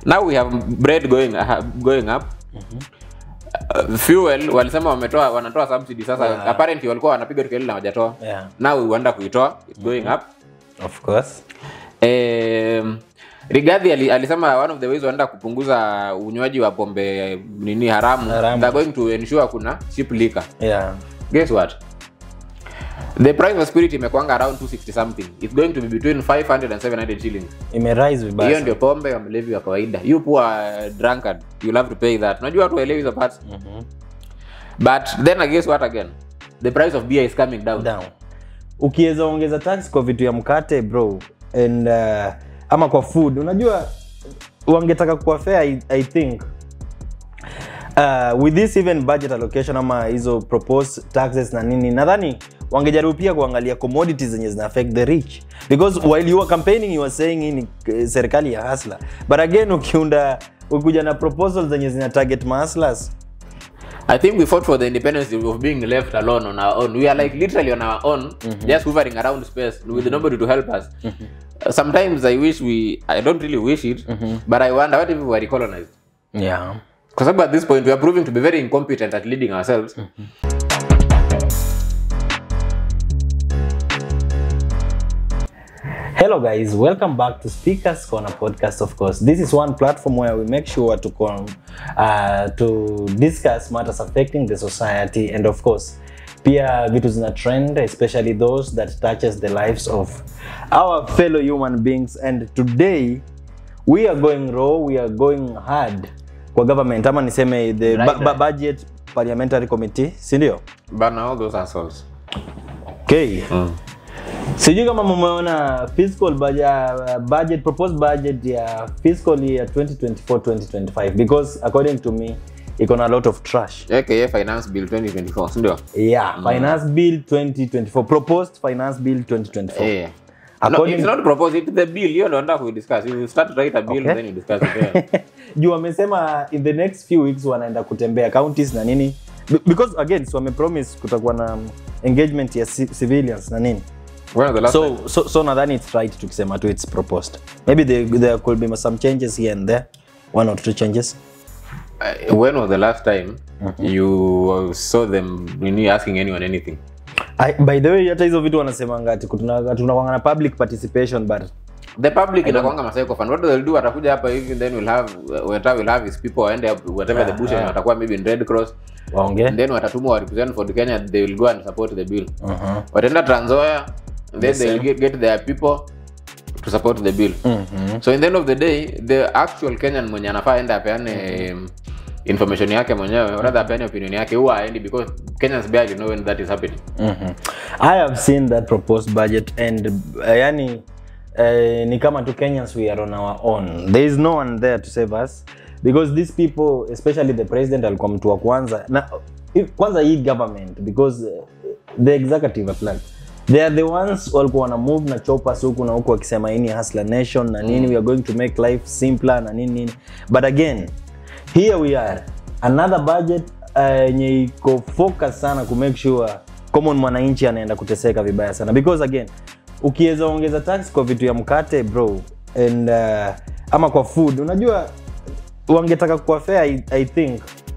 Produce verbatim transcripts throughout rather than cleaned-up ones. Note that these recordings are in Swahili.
Now we have bread going uh, going up. Mm-hmm. Uh, fuel walisema wametoa wanatoa subsidy sasa, yeah. Apparently walikuwa wanapiga kelele na hawajatoa. Yeah. Now we wonder kuitoa, it's mm-hmm. going up. Of course. Um, Rigathi alisema one of the ways wanaenda kupunguza unywaji wa pombe nini haramu, haramu. They're going to ensure kuna cheap liquor. Yeah. Guess what? The price of spirit imekuanga around two sixty something. It's going to be between five hundred and seven hundred shillings. Ime rise vibaya. Hiyo ndio pombe ya mlevi wa kawaida. You poor uh, drunkard, you'll have to pay that. Unajua watu waelewi hizo parts. Mhm. But then I guess what again? The price of beer is coming down. Down. Ukiweza ongeza tax kwa vitu ya mkate bro and uh, ama kwa food, unajua wangetaka kuwa fair. I, I think uh, with this even budget allocation ama hizo proposed taxes na nini, nadhani wangejaribu pia kuangalia commodities zenye zina affect the rich, because while you are campaigning you are saying hii ni serikali ya hustler, but again ukiunda ukuja na proposals zenye zina target hustlers. I think we fought for the independence of being left alone on our own. We are like literally on our own, mm-hmm. just hovering around space with mm-hmm. nobody to help us. Mm-hmm. Uh, sometimes I wish we, I don't really wish it, mm-hmm. but I wonder what if we were recolonized? Yeah. Because at this point we are proving to be very incompetent at leading ourselves. Mm-hmm. Hello guys, welcome back to Speakers Corner podcast. Of course, this is one platform where we make sure to come uh, to discuss matters affecting the society, and of course, pia vitu zina trend, especially those that touches the lives of our fellow human beings. And today we are going raw, we are going hard kwa government, ama niseme the right, ba- right. budget parliamentary committee, si ndio? But now those assholes. Okay. Mm. Sijui kama mmeona fiscal budget, budget proposed budget ya fiscal year twenty twenty-four twenty twenty-five, because according to me iko na a lot of trash. A K A finance bill twenty twenty-four, ndio? Yeah, mm. finance bill twenty twenty-four, proposed finance bill twenty twenty-four. Yeah. According no, it's not proposed, it's the bill. You don't have to discuss. You start to write a bill, okay. Then you discuss it. Yeah. Juu wamesema in the next few weeks wanaenda kutembea counties na nini, because again so wame promise kutakuwa na engagement ya civilians na nini. When the last so, so so nadhani it's right to kusema tu it's proposed. Maybe there, there could be some changes here and there, one or two changes. Uh, when was the last time mm-hmm. you saw them really asking anyone anything? I, by the way, hata hizo vitu wanasema ngati kuna tunakuanga na public participation, but the public inakuanga masaiko fan. What they'll do, atakuja hapa hivi, then we'll have whatever we'll have is people end up whatever yeah, the bush yeah. watakuwa maybe in Red Cross waongee, and then watatumwa wa represent for Kenya, they will go and support the bill. Uh-huh. Wataenda Trans Nzoia, then the they'll get, get their people to support the bill. Mm-hmm. So in the end of the day, the actual Kenyan mwenye anafaa enda apeane mm-hmm. information yake mwenyewe, or rather apeane opinion yake, huwa aendi, because Kenyans barely know when that is happening. Mm-hmm. I have seen that proposed budget, and uh, yani uh, ni kama tu Kenyans we are on our own. There is no one there to save us, because these people, especially the president, alikuwa mtu wa kwanza na kwanza hii government, because uh, the executive at large, they are the ones walikuwa wana move na choppers huku na huku wakisema hii ni hustler nation na nini, mm. we are going to make life simpler na nini nini. But again, here we are, another budget yenye uh, iko focus sana ku make sure common mwananchi anaenda kuteseka vibaya sana, because again ukiweza ongeza tax kwa vitu ya mkate bro and uh, ama kwa food, unajua wangetaka kuwa fair. I, I think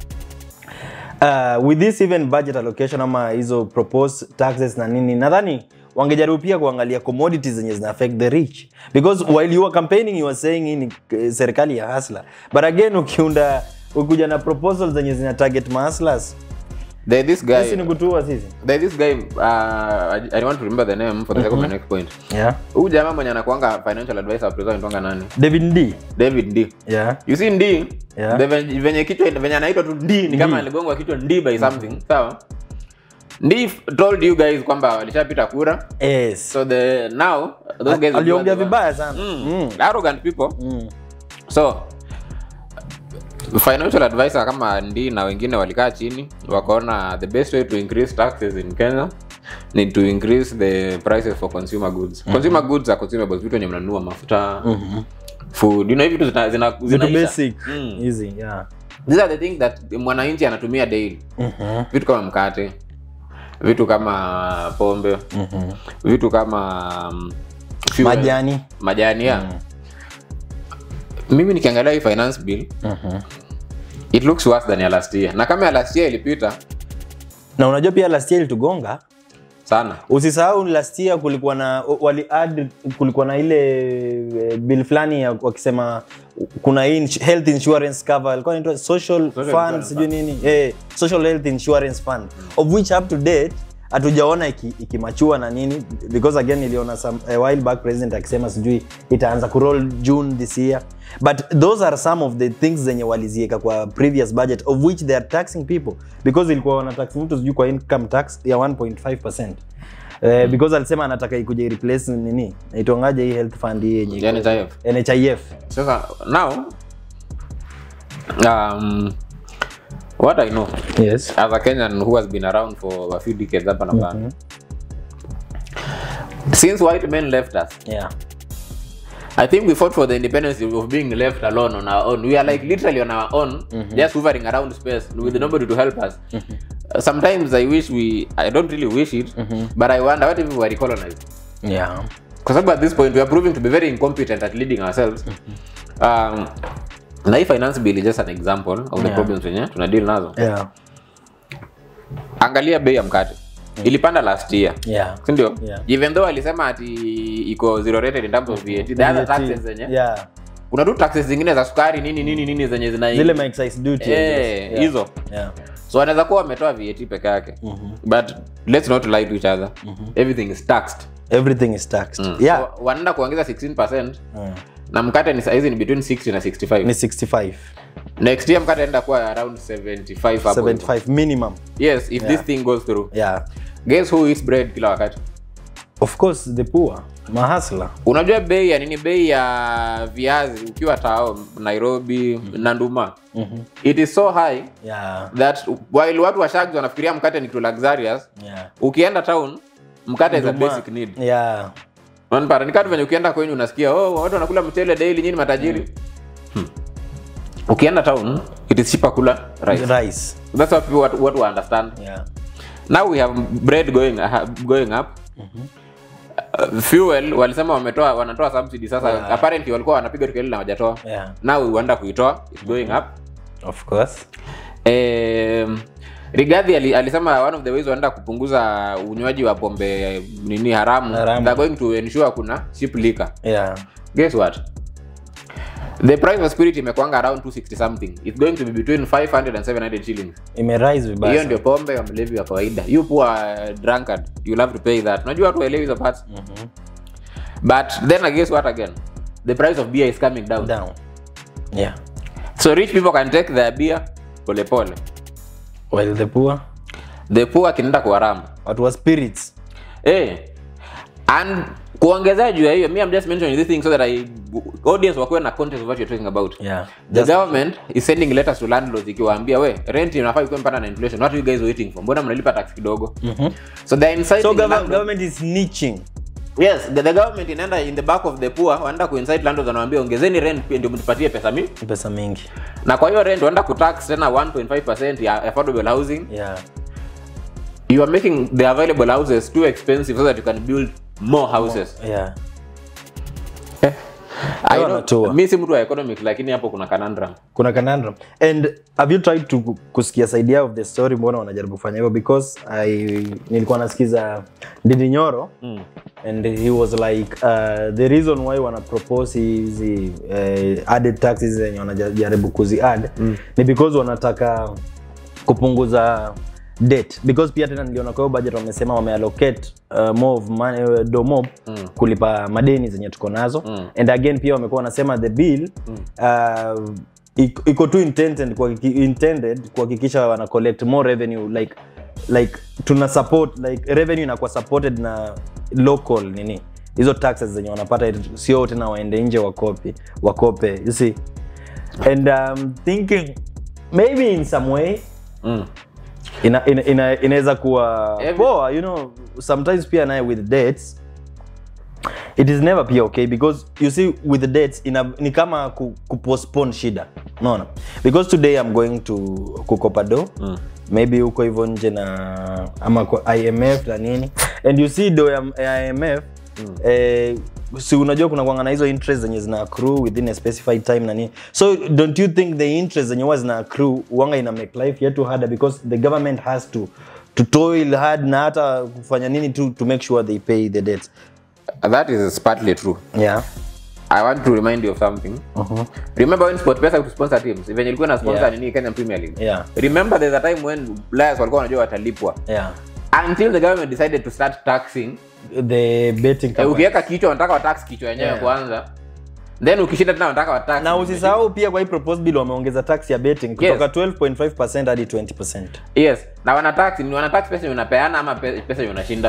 uh, with this even budget allocation ama hizo proposed taxes na nini, nadhani wangejaribu pia kuangalia commodities zenye zina affect the rich, because while you are campaigning you are saying hii ni serikali ya hustler, but again ukiunda ukuja na proposals zenye zina target hustlers. There this guy. Sisi ni kutua sisi. There this guy, uh, I, I want to remember the name for the sake of my next point. Yeah. Huyu jamaa mwenye anakuanga financial advisor president tonga nani? David Ndii. David Ndii. Yeah. You see Ndii? Yeah. The venye kichwa venye anaitwa tu Ndii ni kama aligongwa kichwa Ndii by something. Mm-hmm. Sawa? Ndii told you guys kwamba walishapita kura. Yes. So the now those guys aliongea vibaya sana. Mm. Mm. Arrogant people. Mm. So financial advisor kama Ndii na wengine walikaa chini wakaona the best way to increase taxes in Kenya need to increase the prices for consumer goods. Mm-hmm. Consumer goods are consumables, vitu wenye mnanunua mafuta, mm-hmm. food, you know, vitu zina zina zina basic, mm. easy, yeah. These are the things that mwananchi anatumia daily. Mm-hmm. Vitu kama mkate, vitu kama pombe, mm-hmm. vitu kama um, fuel, majani, majani ya. Mm. mimi nikiangalia hii finance bill Mhm. it looks worse than ya last year. Na kama ya last year ilipita na unajua pia last year ilitugonga sana. Usisahau last year kulikuwa na wali add kulikuwa na ile bill fulani ya wakisema kuna hii health insurance cover ilikuwa inaitwa social, social fund sijui nini eh social health insurance fund mm. of which up to date hatujaona ikimachua iki na nini because again niliona some a while back president akisema sijui itaanza ku roll June this year, but those are some of the things zenye walizieka kwa previous budget of which they are taxing people because ilikuwa wana tax mtu sijui kwa income tax ya one point five percent. Uh, mm. because alisema anataka ikuje replace nini itongaje hii health fund hii yenye N H I F N H I F. So now um what I know, yes, as a Kenyan who has been around for a few decades up and down, mm-hmm. since white men left us, yeah, I think we fought for the independence of being left alone on our own. We are like literally on our own, mm-hmm. just hovering around space with mm-hmm. nobody to help us. Mm-hmm. Uh, sometimes I wish we, I don't really wish it, mm-hmm. but I wonder what if we were recolonized? Yeah. Because at this point we are proving to be very incompetent at leading ourselves. Mm-hmm. Um, na hii finance bill is just an example of yeah. the problems wenye tuna deal nazo. Yeah. Angalia bei ya mkate. Mm. Ilipanda last year. Yeah. Si ndio? Yeah. Even though alisema ati iko zero rated in terms of V A T, the other taxes zenye. Yeah. Kuna tu taxes zingine za sukari nini nini nini zenye zina zile ma excise duty. Eh, hizo. Yeah. Yeah. So anaweza kuwa ametoa V A T peke yake. Mm-hmm. But let's not lie to each other. Mm-hmm. Everything is taxed. Everything is taxed. Mm. Yeah. So, wanaenda kuongeza sixteen percent. Mm. Na mkate ni size ni between sixty na sixty-five. Ni sixty-five. Next year mkate enda kuwa around seventy-five hapo. seventy-five minimum. Yes, if yeah. this thing goes through. Yeah. Guess who eats bread kila wakati? Of course the poor. Mahasla. Unajua bei ya nini, bei ya viazi ukiwa tao Nairobi, mm-hmm. na Nduma. Mm-hmm. It is so high, yeah, that while watu wa shags wanafikiria mkate ni kitu luxurious, yeah, ukienda town mkate is a basic need. Yeah. Unapata ni kama venye ukienda kwenyu unasikia oh watu wanakula mchele daily nyinyi matajiri. Mm. Hmm. Ukienda town it is cheaper kula rice. Rice. That's what people what, what to understand. Yeah. Now we have bread going uh, going up. Mm-hmm. Uh, fuel walisema wametoa wanatoa subsidy sasa, yeah. Apparently walikuwa wanapiga kelele na hawajatoa. Yeah. Now we wanda kuitoa, it's going up. Of course. Um, Rigathi alisema one of the ways wanaenda kupunguza unywaji wa pombe nini haramu, haramu. They're going to ensure kuna cheap liquor. Yeah. Guess what? The price of spirit imekuanga around two sixty something. It's going to be between five hundred and seven hundred shillings. Ime rise vibaya. Hiyo ndio pombe ya mlevi wa kawaida. You poor uh, drunkard, you'll have to pay that. Unajua watu waelewi hizo parts. Mhm. But then I guess what again? The price of beer is coming down. Down. Yeah. So rich people can take their beer pole pole. While the poor, the poor kinaenda kuharama. Watu wa spirits. Eh. And kuongezea juu ya hiyo, me I'm just mentioning this thing so that I audience wakuwe na context of what you're talking about. Yeah. The government is sending letters to landlords ikiwaambia we rent inafaa ikuwe mpana na inflation. What are you guys waiting for? Mbona mnalipa tax kidogo? Mm-hmm. So they inciting so gov- government is snitching. Yes, the, the government inaenda in the back of the poor, wanaenda kuincite landlords wanawaambia ongezeni rent ndio mtupatie pesa mingi. Pesa mingi. Na kwa hiyo rent wanaenda kutax tena one point five percent ya affordable housing. Yeah. You are making the available houses too expensive so that you can build more houses. More, yeah. Eh. I know, mimi si mtu wa economics lakini hapo kuna conundrum. Kuna conundrum. And have you tried to kusikia idea of the story mbona wanajaribu kufanya hivyo, because I nilikuwa nasikiza Ndindi Nyoro, mm. and he was like uh, the reason why wana propose hizi uh, added taxes zenye wanajaribu kuzi add, mm. ni because wanataka kupunguza debt, because pia tena niliona kwa budget wamesema wameallocate uh, more of money uh, do more, mm. kulipa madeni zenye tuko nazo, mm. and again pia wamekuwa wanasema the bill, mm. uh, iko tu intended kwa intended kuhakikisha wana collect more revenue, like like tuna support like revenue inakuwa supported na local nini hizo taxes zenye wanapata, sio tena waende nje wakopi wakope, you see. And um thinking maybe in some way, mm. ina ina ina inaweza kuwa poa, you know, sometimes pia naye with debts it is never be okay, because you see with the debts ina ni kama ku, ku postpone shida, unaona, because today I'm going to kukopa do, mm. maybe uko hivyo nje na ama kwa I M F na nini, and you see do ya I M F, mm. eh si unajua kuna kuanga na hizo interest zenye zina accrue within a specified time na nini. So don't you think the interest zenye huwa zina accrue wanga ina make life yetu harder because the government has to to toil hard na hata kufanya nini to to make sure they pay the debts? That is partly true. Yeah. I want to remind you of something. Uh-huh. Remember when SportPesa to sponsor teams? Even ilikuwa na sponsor nini Kenya Premier League. Yeah. Remember there's a time when players walikuwa wanajua watalipwa. Yeah. Until the government decided to start taxing the betting company. Ukiweka kichwa wanataka wa tax kichwa yenyewe yeah. kwanza. Then ukishinda tena wanataka wa tax. Na usisahau pia kwa hii proposed bill wameongeza tax ya betting kutoka yes. twelve point five percent hadi twenty percent. Yes. Na wana tax ni wana tax pesa unapeana ama pesa unashinda.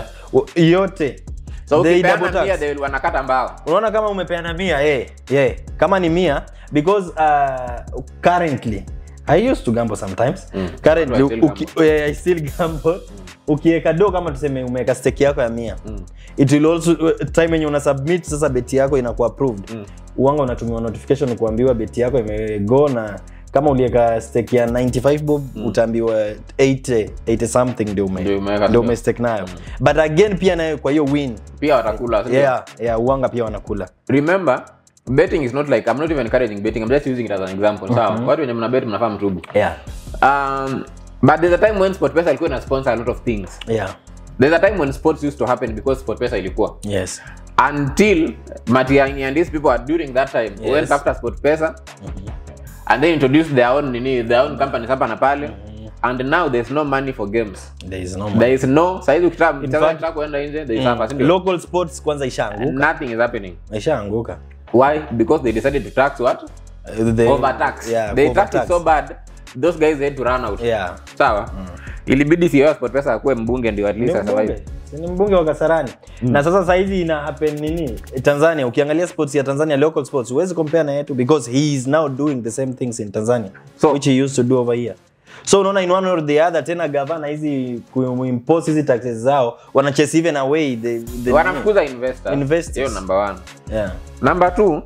Yote. So ukipeana mia they wanakata mbao. Unaona kama umepeana mia eh yeah. Kama ni mia because uh, currently I used to gamble sometimes. Mm. Currently I still, uki, uh, I still gamble. Mm. Ukiweka do kama tuseme umeweka stake yako ya mia. Mm. It will also uh, time when una submit sasa beti yako inakuwa approved. Mm. Uanga unatumiwa notification kuambiwa beti yako imego na kama uliweka stake ya ninety-five bob mm. utaambiwa eighty eighty something ndio ume ndio ume stake nayo. Mm. But again pia nayo kwa hiyo win pia watakula. Yeah, yeah, uanga pia wanakula. Remember betting is not like I'm not even encouraging betting. I'm just using it as an example. Sawa. Mm-hmm. Watu wenye mna bet mnafahamu tubu. Yeah. Um but there's a time when SportPesa ilikuwa ina sponsor a lot of things. Yeah. There's a time when sports used to happen because SportPesa ilikuwa. Yes. Until Matiang'i and these people are during that time yes. went after SportPesa. Mm-hmm. And they introduced their own nini, their own companies hapa na pale. Mm-hmm. And now there's no money for games. There is no money. There is no. Saizi ukitaka mtaka kuenda nje, there is mm. mm. Local sports kwanza ishaanguka. Nothing is happening. Ishaanguka. Why? Because they decided to tax what? Uh, they, overtax. Yeah, they taxed it so bad, those guys had to run out. Yeah. Sawa? Mm. Ilibidi C E O SportPesa akuwe mbunge ndio at least survive. Ni mbunge wa Kasarani. Mm. Na sasa saizi ina happen nini? Tanzania, ukiangalia sports ya Tanzania, local sports, huwezi compare na yetu because he is now doing the same things in Tanzania, so, which he used to do over here. So unaona in one or the other tena gavana hizi kuimpose hizi taxes zao wana chase even away the, the wanafukuza investors. Investors. Hiyo number one. Yeah. Number two,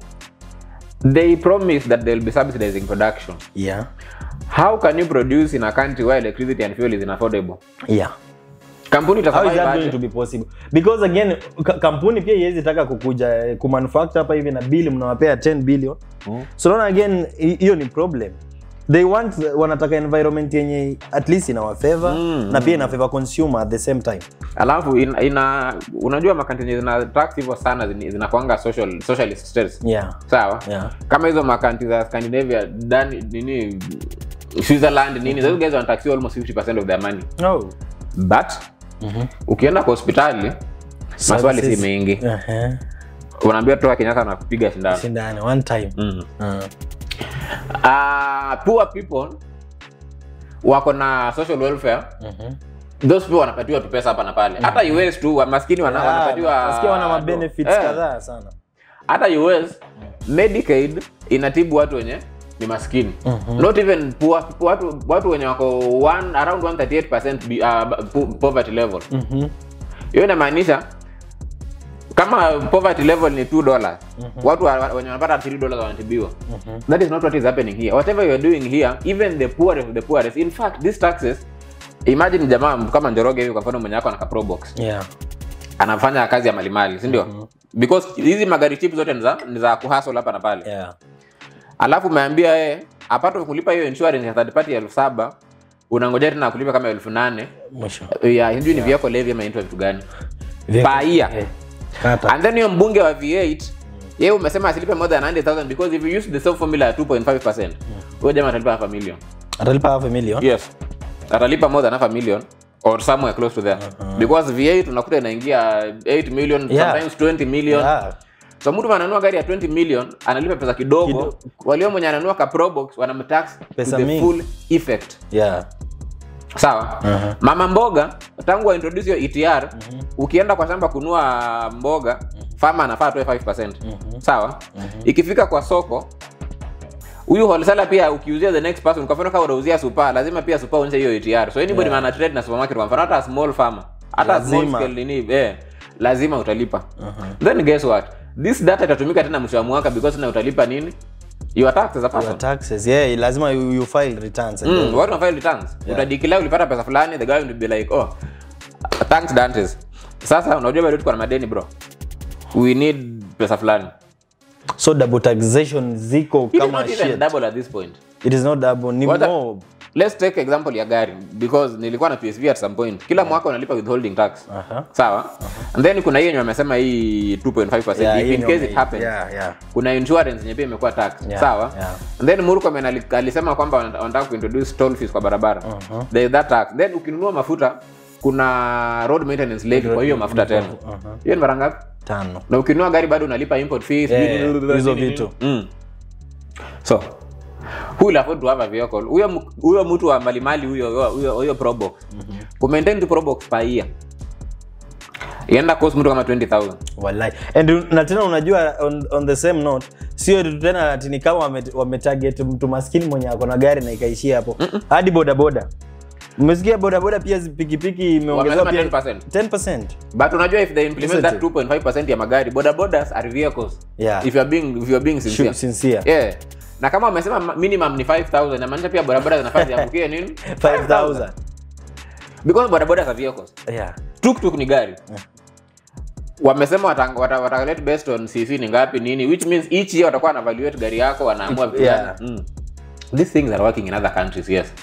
they promise that they'll be subsidizing production. Yeah. How can you produce in a country where electricity and fuel is inaffordable? Yeah. Kampuni How is that going to be possible? Because again, kampuni pia yezi taka kukuja kumanufacture hapa hivi na bill mnawapea ten billion. Mm. So now again, hiyo ni problem. They want wanataka environment yenye at least in our favor mm, na pia ina favor consumer at the same time. Alafu ina, ina unajua makanti zina tax hivyo sana zinakuanga social socialist states. Yeah. Sawa? Yeah. Kama hizo makanti za Scandinavia, Dan nini Switzerland nini, mm-hmm. those guys want tax almost fifty percent of their money. Oh. But mm-hmm. ukienda kwa hospitali maswali si mengi. Uh-huh. Unaambia tu Kenyatta na kupiga sindano. Sindano one time. Mm. Uh. Uh, poor people wako na social welfare. Mhm. Those people wanapatiwa tu pesa hapa na pale. Mm-hmm. Hata U S tu maskini wana yeah, wanapatiwa maskini wana ma benefits eh. kadhaa sana. Hata U S mm. Medicaid inatibu watu wenye ni maskini. Mm-hmm. Not even poor watu watu wenye wako one around one thirty-eight percent uh, poverty level. Mhm. Hiyo inamaanisha kama poverty level ni two dollars, mm-hmm. watu wenye wanapata three dollars wanatibiwa. Mm-hmm. That is not what is happening here. Whatever you are doing here, even the poorest of the poorest, in fact these taxes, imagine jamaa kama Njoroge hivi kwa mfano mwenye wako na Pro Box. Yeah. Anafanya kazi ya malimali, si ndio? Mm-hmm. Because hizi magari cheap zote ni za ni za kuhustle hapa na pale. Yeah. Alafu umeambia yeye apart kulipa hiyo insurance ya third party elfu saba, unangoja tena kulipa kama elfu nane. Mwisho. Yeah, hiyo ni vehicle levy ama into vitu gani? Per year. Yeah. Kata. And then yung mbunge wa V eight, mm. yeye umesema asilipe more than one hundred thousand because if you use the same formula at two point five percent, huyo jamaa atalipa half a million. Atalipa half a million? Yes. Atalipa more than half a million or somewhere close to there. Uh-huh. Because V eight unakuta inaingia eight million, yeah. sometimes twenty million. Yeah. So mtu ananunua gari ya twenty million, analipa pesa kidogo. Kido. Walio mwenye ananunua ka Pro Box wanamtax to the mingi. Full effect. Yeah. Sawa? Uh-huh. Mama mboga tangu wa introduce hiyo E T R, uh-huh. ukienda kwa shamba kununua mboga, uh-huh. farmer anafaa atoe five percent. Uh-huh. Sawa? Uh-huh. Ikifika kwa soko, huyu wholesaler pia ukiuzia the next person, kwa mfano kama unauzia super, lazima pia super uonyeshe hiyo E T R. So anybody yeah. man trade na supermarket kwa mfano hata small farmer, hata small scale nini, eh lazima utalipa. Uh-huh. Then guess what? This data itatumika tena mwisho wa mwaka because na utalipa nini? Your taxes as a person. Your taxes, yeah, lazima you, you file returns. And mm, what you file returns? Yeah. Utadeclare ulipata pesa fulani, the guy will be like, oh, thanks Dantes. Sasa unajua bado tuko na madeni bro. We need pesa fulani. So double taxation ziko It kama is not shit. even double at this point. It is not double, ni What a- more. Let's take example ya gari because nilikuwa na P S V at some point. Kila mwaka unalipa withholding tax. Aha. Sawa? Uh-huh. And then kuna hiyo yenye wamesema hii two point five percent Yeah, if hiyo in case yenye- it happens. yeah, yeah. Kuna insurance yenye pia imekuwa tax. Yeah, Sawa? yeah. And then Murkomen ali- alisema kwamba wana- wanataka kuintroduce toll fees kwa barabara. Uh-huh. There is that tax. Then ukinunua mafuta kuna road maintenance levy kwa hiyo mafuta tena. Uh-huh. Hiyo ni mara ngapi? Tano. Na ukinunua gari bado unalipa import fees. Yeah, nini- hizo nini- vitu. Mm. So, who will afford to have a vehicle? Huyo mu- huyo mtu wa malimali huyo huyo huyo Probox. Mhm. Ku maintain the Probox per year. Ienda cost mtu kama twenty thousand. Wallahi. And na tena unajua on, on the same note, sio tu tena ati ni kama wame, wame target mtu maskini mwenye ako na gari na ikaishia hapo. Mm -mm. Hadi boda boda. Umesikia boda boda pia pikipiki imeongezewa pia ten percent. ten percent. But unajua if they implement Isn't that it? two point five percent ya magari, boda bodas are vehicles. Yeah. If you are being if you are being sincere. Sincere. Yeah. Na kama wamesema minimum ni five thousand, na maanisha pia boda boda zinafaa ziangukie nini? five thousand. Because boda bodas are vehicles. Yeah. Tuk-tuk ni gari. Yeah. Wamesema watakalculate based on C C ni ngapi nini, which means each year watakuwa na evaluate gari yako, wanaamua vitu Yeah. gani. Mm. These things are working in other countries, yes.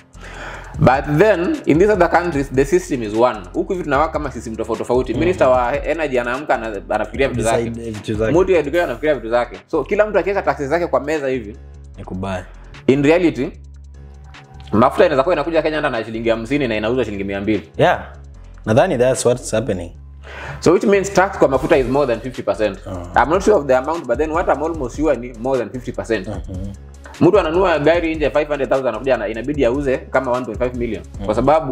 But then in these other countries the system is one. Huku hivi tunawaka kama system tofauti tofauti. Mm. Minister wa energy anaamka ana- anafikiria vitu zake. Mtu ya education anafikiria vitu zake. So kila mtu akiweka taxes zake kwa meza hivi, nikubali. In reality mafuta inaweza kuwa inakuja Kenya hata na shilingi hamsini na inauzwa shilingi mia mbili. Yeah. Nadhani that's what's happening. So which means tax kwa mafuta is more than fifty percent. Uh-huh. I'm not sure of the amount, but then what I'm almost sure ni more than fifty percent. Uh-huh. Mtu ananunua gari nje five hundred thousand anakuja inabidi auze kama one point five million. Uh-huh. Kwa sababu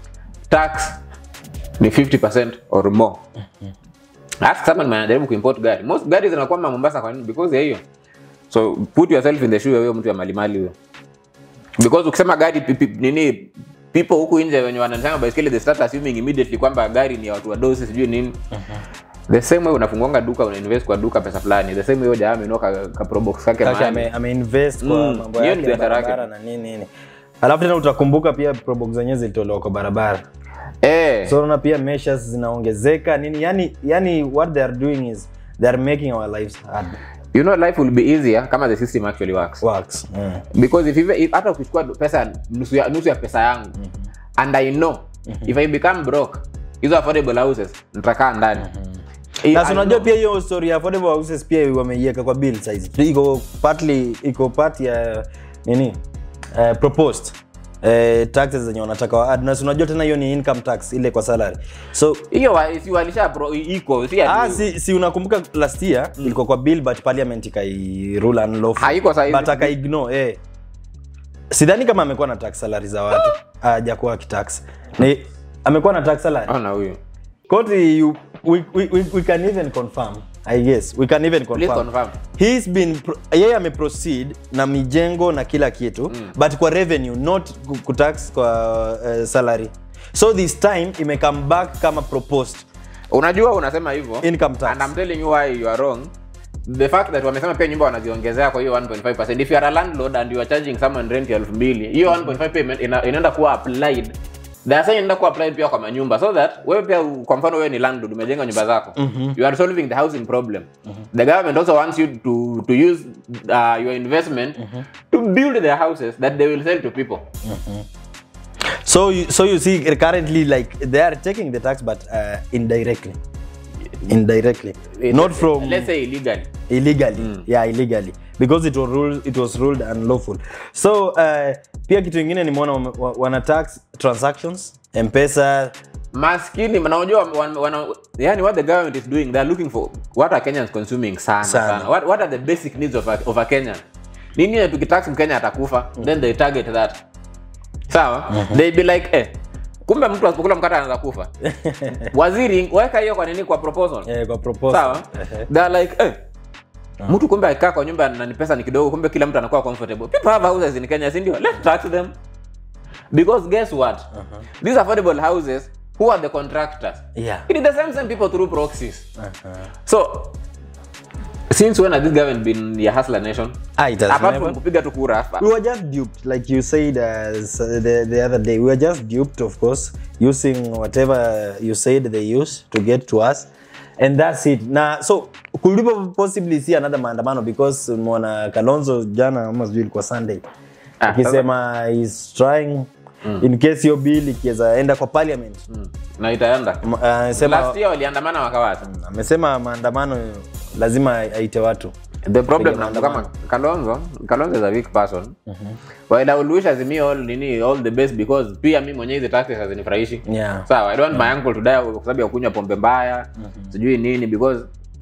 tax ni fifty percent or more. Uh-huh. Ask someone anajaribu kuimport gari. Most gari zinakuwa Mombasa kwa nini? Because ya hiyo. So put yourself in the shoe ya huyo mtu ya malimali huyo. Because ukisema gari pipi, nini people huku nje wenye wanasema basically they start assuming immediately kwamba gari ni watu wadosi sijui nini. Uh-huh. The same way unafunguanga duka una invest kwa duka pesa fulani. The same way jamaa amenoka ka Probox kake mahali. Ame, ame invest kwa mm. mambo yake ya barabara na nini nini. Alafu tena utakumbuka pia Probox zenyewe zilitolewa kwa barabara. Eh. So na pia measures zinaongezeka nini? Yani yani what they are doing is they are making our lives hard. You know life will be easier kama the system actually works. Works. Mm. Because if if hata ukichukua pesa nusu ya nusu ya pesa yangu mm-hmm. and I know mm-hmm. if I become broke hizo affordable houses nitakaa ndani. Mm-hmm. Na unajua pia hiyo story ya affordable houses pia wameiweka kwa bill size. Iko partly iko part ya nini? Uh, proposed eh taxes zenye wanataka wa add. Na unajua tena hiyo ni income tax ile kwa salary. So hiyo si walisha iko si ah si, si unakumbuka last year mm. ilikuwa kwa bill but parliament ikai rule unlawful. Haiko sahihi. But aka ignore eh. Sidhani kama amekuwa na tax salary za watu. Hajakuwa kitax. Ni amekuwa na tax salary. Ah na huyo. Koti you we, we we we can even confirm. I guess we can even confirm. Please confirm. He's been yeye ame proceed na mijengo na kila kitu mm. but kwa revenue not kutax kwa uh, salary. So this time ime come back kama proposed. Unajua unasema hivyo income tax. And I'm telling you why you are wrong. The fact that wamesema pia nyumba wanaziongezea kwa hiyo one point five percent. If you are a landlord and you are charging someone rent ya elfu mbili, hiyo one point five payment ina, inaenda kuwa applied. That's why inaenda kuwa applied pia kwa manyumba so that wewe pia kwa mfano wewe ni landlord umejenga nyumba zako. Mm-hmm. You are solving the housing problem. Mm-hmm. The government also wants you to to use uh, your investment mm-hmm. to build their houses that they will sell to people. Mm-hmm. So you, so you see currently like they are taking the tax but uh, indirectly. Indirectly. It, not from let's say illegally. Illegally. Mm. Yeah, illegally. Because it was ruled it was ruled unlawful. So uh, pia kitu kingine nimeona wana tax transactions, M-Pesa. Maskini mnaojua wana yani what the government is doing they are looking for what are Kenyans consuming sana sana. sana. What what are the basic needs of a, of a Kenyan? Nini tukitax Mkenya atakufa mm. then they target that. Sawa? Mm-hmm. They be like eh kumbe mtu asipokula mkate anaanza kufa. Waziri weka hiyo kwa nini kwa proposal? Eh, kwa proposal. Sawa? They are like eh uh-huh. mtu kumbe akikaa kwa nyumba na ni pesa ni kidogo kumbe kila mtu anakuwa comfortable. People have houses in Kenya, si ndio? Let's tax them. Because guess what? Uh-huh. These affordable houses, who are the contractors? Yeah. It is the same same people through proxies. Uh-huh. So since when has this government been a hustler nation? Ah, it has apart never. from kupiga tu kura. We were just duped, like you said uh, the, the other day. We were just duped, of course, using whatever you said they use to get to us. And that's it. Na so could we possibly see another maandamano because mwana Kalonzo jana ama sijui ilikuwa Sunday akisema ah, is trying mm. in case your bill ikiweza enda kwa parliament mm. na itaenda uh, sema last year waliandamana wakawata mm, amesema maandamano lazima aite watu. The problem na kama Kalonzo Kalonzo is a weak person. Mhm. While I will wish Azimio all nini all the best because pia mimi mwenyewe hizo taxes hazinifurahishi. Yeah. So I don't want yeah. my uncle to die kwa sababu ya kunywa pombe mbaya. Mm-hmm. Sijui nini because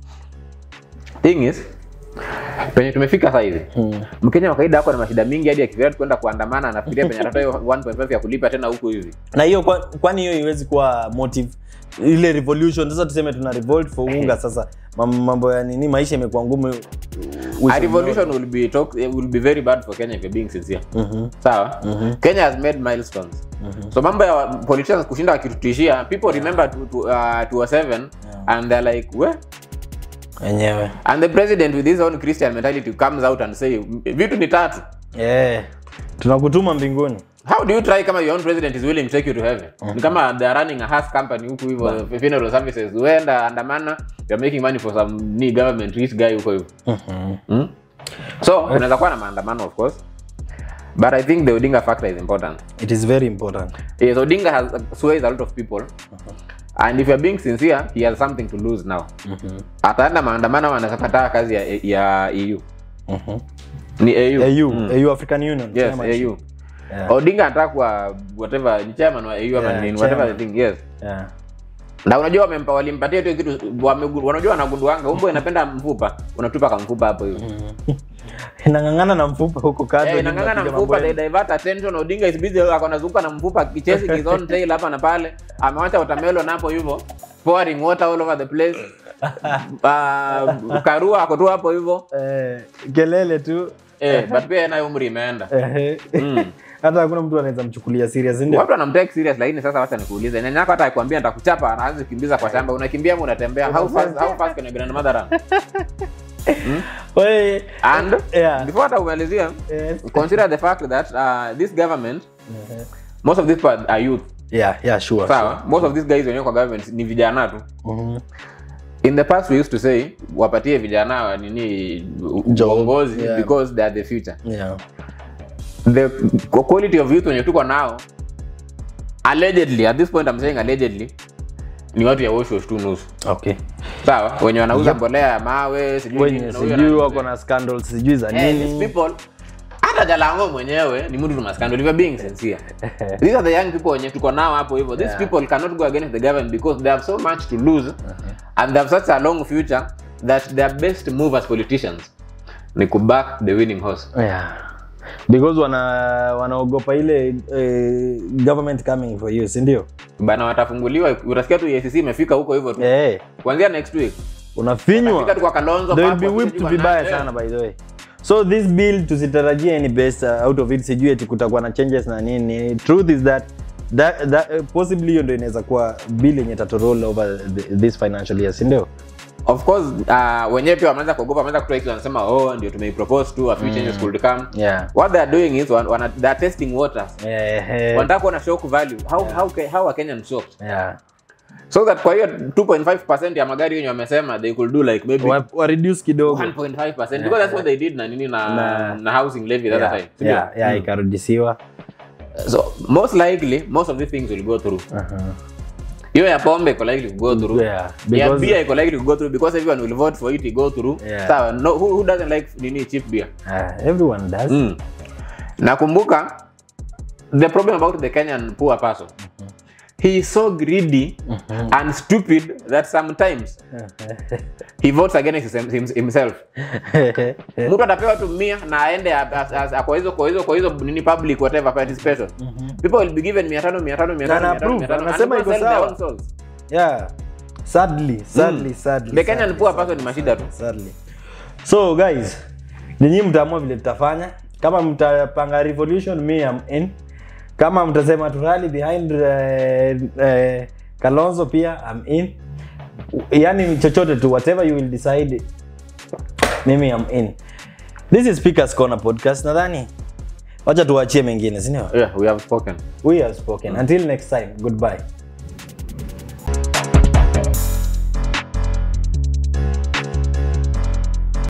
thing is penye tumefika sasa hivi. Mm. Mkenya wa kawaida wako na mashida mingi hadi akifikiria kwenda kuandamana anafikiria penye atatoa one point five ya kulipa tena huko hivi. Na hiyo kwani hiyo iwezi kuwa motive ile revolution sasa tuseme tuna revolt for unga sasa mambo ya nini maisha imekuwa ngumu. A revolution will be talk will be very bad for Kenya if you're being sincere. Mhm. Sawa? Mm-hmm. Kenya has made milestones. Mm-hmm. So mambo ya politicians kushinda wakitutishia people yeah. remember to to uh, two oh seven yeah. and they're like where enyewe and the president with his own Christian mentality comes out and say vitu ni tatu. Yeah. Tunakutuma mbinguni. How do you try kama your own president is willing to take you to heaven? Mm-hmm. Kama they are running a half company huko hivyo mm-hmm. funeral services uenda andamana you are making money for some new government rich guy huko hivyo. Mhm. Mm? So unaweza kuwa na maandamano of course. But I think the Odinga factor is important. It is very important. Yes, Odinga has sways a lot of people. Mm-hmm. And if you are being sincere, he has something to lose now. Mhm. Ataenda maandamano wanakataa kazi ya, ya E U. Mhm. Ni A U. A U, mm. A U African Union. Yes, A U. Yeah. Odinga anataka kwa whatever ni chairman wa A U ama yeah, nini whatever the thing yes. Yeah. Na unajua wamempa walimpatia hiyo kitu wanajua wanagunduanga umbo inapenda mfupa unatupa kama mfupa hapo hiyo. Inangangana na mfupa huko kando. Eh, inangangana na mfupa they divert attention. Odinga is busy akonazunguka na mfupa kichezi his own tail hapa na pale. Amewacha watermelon hapo hivyo pouring water all over the place. uh, Karua ako tu hapo hivyo. Eh, kelele tu. Eh, but pia na umri imeenda. Mm. Hata hakuna mtu anaweza mchukulia serious ndio. Watu wanamtake serious lakini sasa wacha nikuulize. Nyanya yako hata akikwambia nitakuchapa anaanza kukimbiza kwa shamba. Unakimbia ama unatembea? How fast how fast can your grandmother run? Hmm? Wait. And yeah. Before hata umalizia, yes. Consider the fact that uh, this government uh-huh. most of these people are youth. Yeah, yeah, sure. So, sure. Most of these guys wenyewe kwa government ni vijana tu. Mhm. In the past we used to say wapatie vijana nini uongozi yeah. because they are the future. Yeah. The quality of youth when you tuko now allegedly at this point I'm saying allegedly ni watu ya wash wash tu nusu. Okay. Sawa, wenye wanauza mbolea ya mawe, sijui nini, sijui wako na scandals, sijui za nini. These people hata Jalango mwenyewe ni mtu tuna scandal if being sincere. These are the young people wenye tuko nao hapo hivyo. These yeah. people cannot go against the government because they have so much to lose uh-huh. and they have such a long future that their best move as politicians ni ku back the winning horse. Yeah. Because wana wanaogopa ile eh, government coming for you, si ndio? Bana watafunguliwa, utasikia tu E A C C imefika huko hivyo tu. Eh. Kuanzia next week. Unafinywa. Fika tu kwa Kalonzo they will be whipped to vibaya sana by the way. So this bill tusitarajie any best uh, out of it, sijui eti kutakuwa na changes na nini. Truth is that that, that uh, possibly hiyo ndio inaweza kuwa bill yenye tatu roll over the, this financial year, si ndio? Of course uh, wenyewe pia wameanza kuogopa, wameanza kutoa kitu wanasema oh ndio tumeipropose tu a few mm. changes could come. Yeah. What they are doing is one, one they are testing waters. Yeah. Wanataka kuona shock value. How yeah. how how are Kenyan shocked? Yeah. So that kwa hiyo two point five percent ya magari yenyewe wamesema they could do like maybe wa, wa reduce kidogo one point five percent because that's what they did na nini na na, na housing levy that yeah. time. So yeah, yeah, mm. ikarudishiwa. So most likely most of these things will go through. Uh-huh. Hiyo ya pombe iko likely to go through. Yeah. Yeah, beer iko likely to go through because everyone will vote for it to go through. Yeah. So no, who, who doesn't like nini cheap beer? Uh, everyone does. Mm. Nakumbuka the problem about the Kenyan poor person. Mm-hmm. He is so greedy mm-hmm. and stupid that sometimes he votes against himself. Mtu atapewa tu mia na aende kwa hizo kwa hizo kwa hizo nini public whatever participation. Mm-hmm. People will be given mia tano mia tano mia tano. Anasema iko sawa. Yeah. Sadly, sadly, mm. sadly. The Kenyan poor person ni mashida tu. Sadly. So guys, ninyi mtaamua vile tutafanya. Kama mtapanga revolution, me am in. Kama mtasema tu rally behind uh, uh, Kalonzo pia I'm in. Yani chochote tu whatever you will decide mimi I'm in. This is Speakers Corner podcast. Nadhani wacha tuachie mengine, si ndio? Yeah, we have spoken. We have spoken. Mm. Until next time, goodbye.